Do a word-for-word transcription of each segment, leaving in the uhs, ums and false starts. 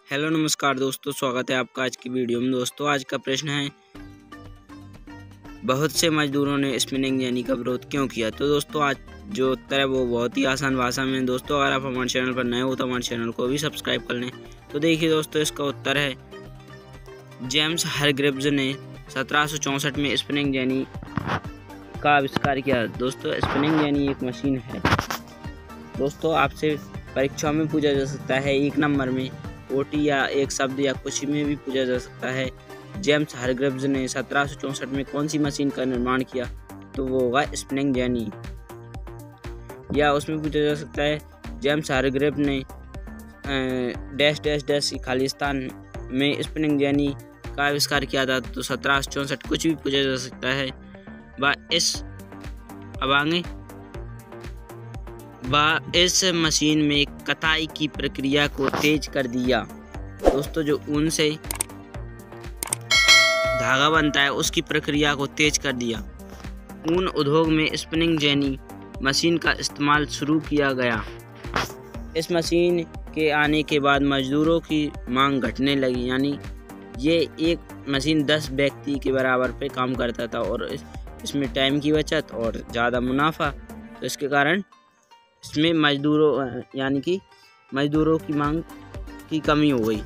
Hello नमस्कार दोस्तों, स्वागत है आपका आज की वीडियो में। दोस्तों आज का प्रश्न है, बहुत से मजदूरों ने स्पिनिंग जेनी का विरोध क्यों किया। तो दोस्तों आज जो उत्तर है वो बहुत ही आसान भाषा में। दोस्तों अगर आप हमारे चैनल पर नए हो तो हमारे चैनल को भी सब्सक्राइब कर लें। तो देखिए दोस्तों, इसका उत्तर है जेम्स हारग्रीव्स ने सत्रह सौ चौंसठ में स्पिनिंग जेनी का आविष्कार किया। दोस्तों स्पिनिंग जेनी एक मशीन है। दोस्तों आपसे परीक्षा में पूछा जा सकता है, एक नंबर में ओटी या एक शब्द या कुछ में भी पूछा जा सकता है, जेम्स हारग्रीव्स ने सत्रह सौ चौंसठ में कौन सी मशीन का निर्माण किया। तो वो होगा स्पिनिंग जेनी। या उसमें पूछा जा सकता है, जेम्स हारग्रीव्स ने डैश डैश डैश खालिस्तान में स्पिनिंग जेनी का आविष्कार किया था। तो सत्रह सौ चौंसठ कुछ भी पूछा जा सकता है। व इस अब आगे व इस मशीन में कताई की प्रक्रिया को तेज कर दिया। दोस्तों जो ऊन से धागा बनता है उसकी प्रक्रिया को तेज कर दिया। ऊन उद्योग में स्पिनिंग जेनी मशीन का इस्तेमाल शुरू किया गया। इस मशीन के आने के बाद मजदूरों की मांग घटने लगी, यानी ये एक मशीन दस व्यक्ति के बराबर पे काम करता था और इसमें टाइम की बचत और ज़्यादा मुनाफा। तो इसके कारण इसमें मजदूरों यानी कि मजदूरों की मांग की कमी हो गई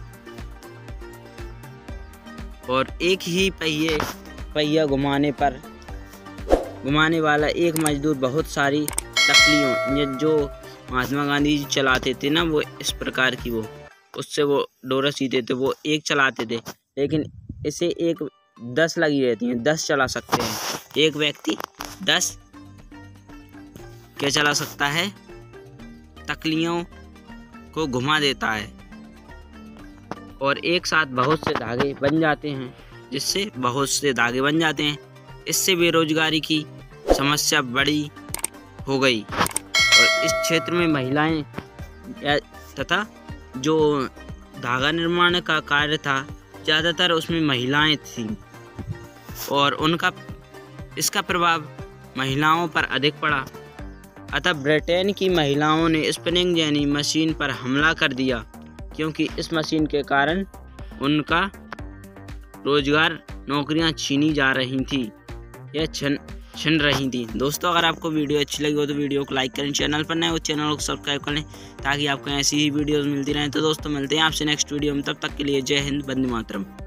और एक ही पहिए पहिया घुमाने पर घुमाने वाला एक मजदूर बहुत सारी तकलियों जो महात्मा गांधी जी चलाते थे ना, वो इस प्रकार की वो उससे वो डोरा सीते थे, वो एक चलाते थे, लेकिन इसे एक दस लगी रहती हैं, दस चला सकते हैं। एक व्यक्ति दस क्या चला सकता है, तकलियों को घुमा देता है और एक साथ बहुत से धागे बन जाते हैं, जिससे बहुत से धागे बन जाते हैं। इससे बेरोजगारी की समस्या बड़ी हो गई और इस क्षेत्र में महिलाएं तथा जो धागा निर्माण का कार्य था ज़्यादातर उसमें महिलाएं थीं और उनका इसका प्रभाव महिलाओं पर अधिक पड़ा। अतः ब्रिटेन की महिलाओं ने स्पिनिंग जेनी मशीन पर हमला कर दिया, क्योंकि इस मशीन के कारण उनका रोजगार नौकरियां छीनी जा रही थी या छन छिन रही थी। दोस्तों अगर आपको वीडियो अच्छी लगी हो तो वीडियो को लाइक करें, चैनल पर नए हो चैनल को सब्सक्राइब कर लें ताकि आपको ऐसी ही वीडियोस मिलती रहें। तो दोस्तों मिलते हैं आपसे नेक्स्ट वीडियो में, तब तक के लिए जय हिंद, वंदे मातरम।